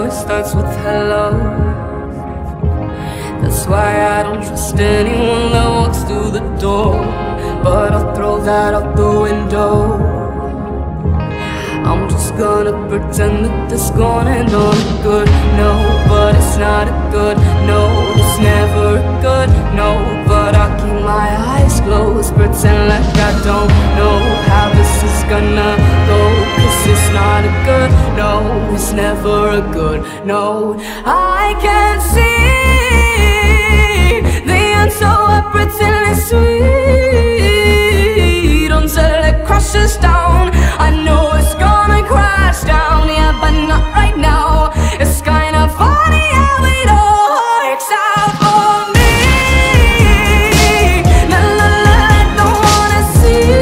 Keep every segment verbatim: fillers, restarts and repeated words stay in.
it starts with hello. That's why I don't trust anyone that walks through the door. But I'll throw that out the window. I'm just gonna pretend that this gonna end on a good no, but it's not a good no, it's never a good no. But I'll keep my eyes closed, pretend like I don't know how this is gonna go. Cause it's not a good no, it's never a good no. I can't see the answer, I pretend it's sweet until it crashes down. I know it's gonna crash down, yeah, but not right now. It's kinda funny how it all works out for me. La la la, I don't wanna see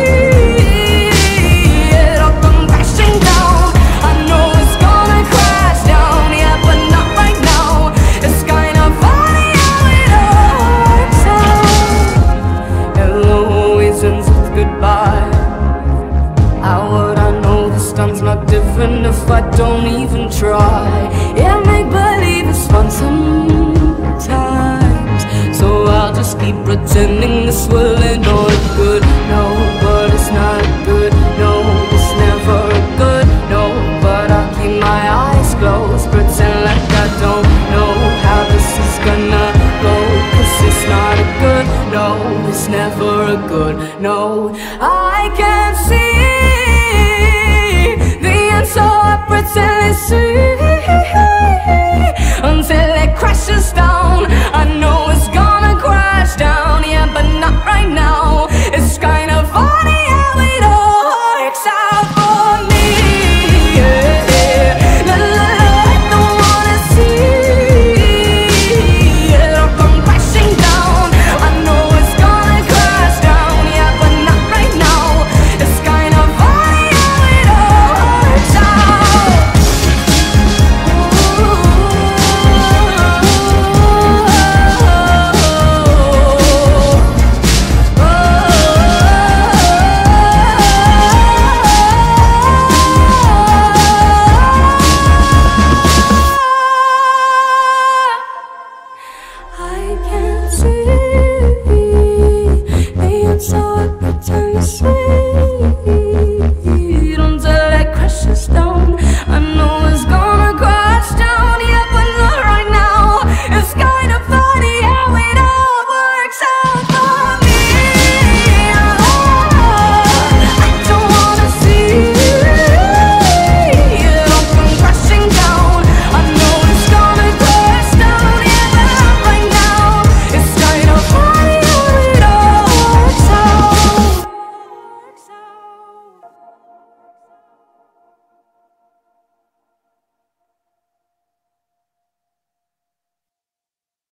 it all come crashing down. I know it's gonna crash down, yeah, but not right now. It's kinda funny how it all works out. Hello always ends with goodbye. How would I know this time's not different if I don't even try? Yeah, make believe it's fun sometimes, so I'll just keep pretending this will end on a good no. But it's not a good no, it's never a good no. But I'll keep my eyes closed, pretend like I don't know how this is gonna go. Cause it's not a good no, it's never a good no. I